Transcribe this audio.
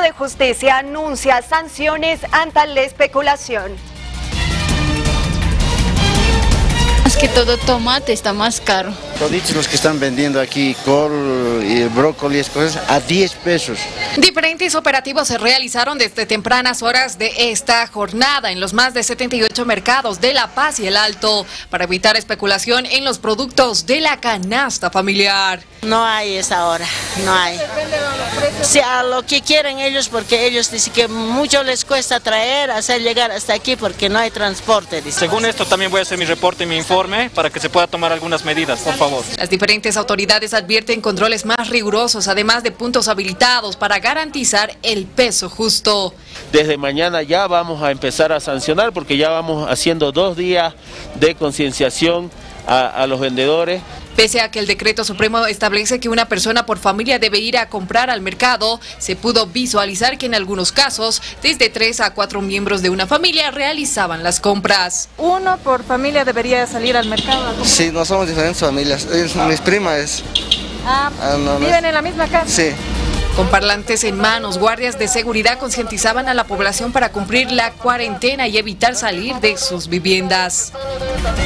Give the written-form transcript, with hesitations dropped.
de Justicia anuncia sanciones ante la especulación. Más que todo tomate está más caro. Toditos los que están vendiendo aquí col y el brócoli y esas cosas a 10 pesos. Diferentes operativos se realizaron desde tempranas horas de esta jornada en los más de 78 mercados de La Paz y el Alto para evitar especulación en los productos de la canasta familiar. No hay esa hora, no hay. Sí, a lo que quieren ellos, porque ellos dicen que mucho les cuesta traer, hacer llegar hasta aquí porque no hay transporte. Dicen. Según esto también voy a hacer mi reporte y mi informe para que se pueda tomar algunas medidas, por favor. Las diferentes autoridades advierten controles más rigurosos, además de puntos habilitados para garantizar el peso justo. Desde mañana ya vamos a empezar a sancionar porque ya vamos haciendo 2 días de concienciación a los vendedores. Pese a que el decreto supremo establece que una persona por familia debe ir a comprar al mercado, se pudo visualizar que en algunos casos, desde 3 a 4 miembros de una familia realizaban las compras. ¿Uno por familia debería salir al mercado a comprar? Sí, no somos diferentes familias. Mis primas ¿Viven en la misma casa? Sí. Con parlantes en manos, guardias de seguridad concientizaban a la población para cumplir la cuarentena y evitar salir de sus viviendas.